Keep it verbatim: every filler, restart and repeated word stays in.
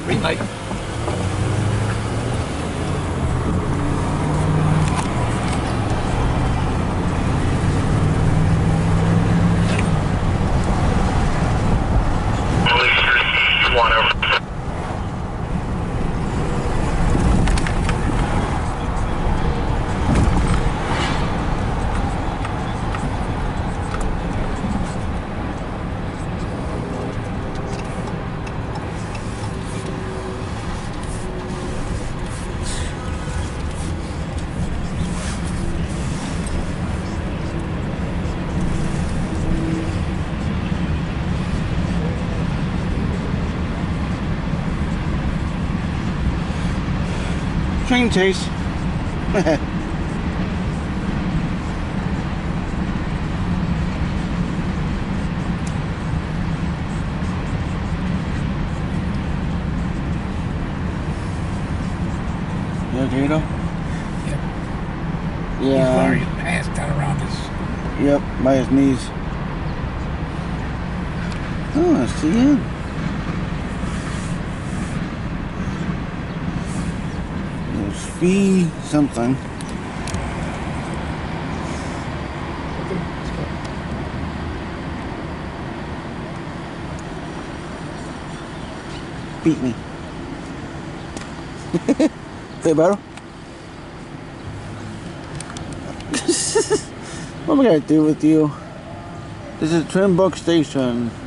Green light. One over. Train chase. You okay though? Yep. Yeah. He's wearing his pants down around his. Yep, by his knees. Oh, that's the end. Fee something. Beat me. Feel better? What am I gonna do with you? This is Twin Brook Station.